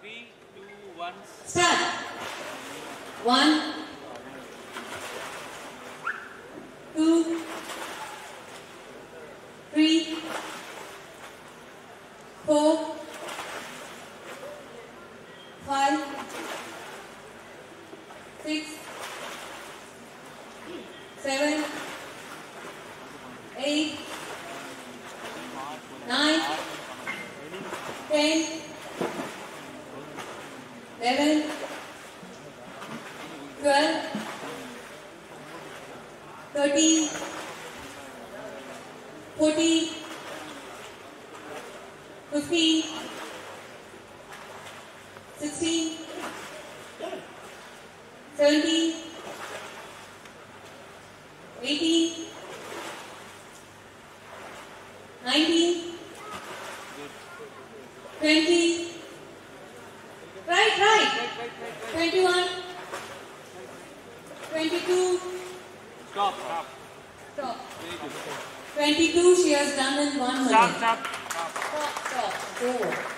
3, 2, 1. Start. 1, 2, 3, 4, 5, 6, 7, 8, 9, 10, 11, 12, 13, 14, 15, 16, 17, 18, 19, 20, right, 21, 22, Stop. 22 she has done in 1 minute. Stop. Stop. Go.